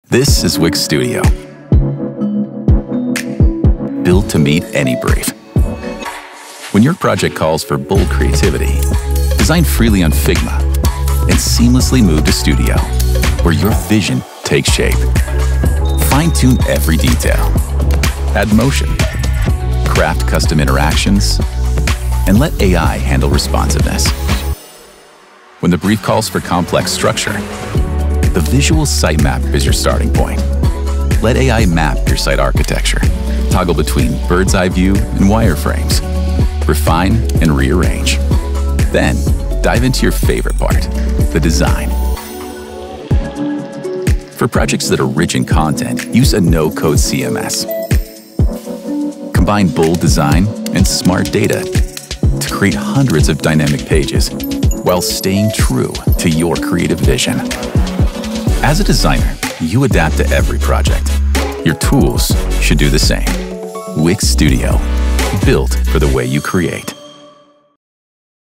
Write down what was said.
This is Wix Studio, built to meet any brief. When your project calls for bold creativity, design freely on Figma and seamlessly move to Studio, where your vision takes shape. Fine-tune every detail, add motion, craft custom interactions, and let AI handle responsiveness. When the brief calls for complex structure, the visual sitemap is your starting point. Let AI map your site architecture, toggle between bird's eye view and wireframes, refine and rearrange. Then, dive into your favorite part, the design. For projects that are rich in content, use a no-code CMS. Combine bold design and smart data to create hundreds of dynamic pages while staying true to your creative vision. As a designer, you adapt to every project. Your tools should do the same. Wix Studio, built for the way you create.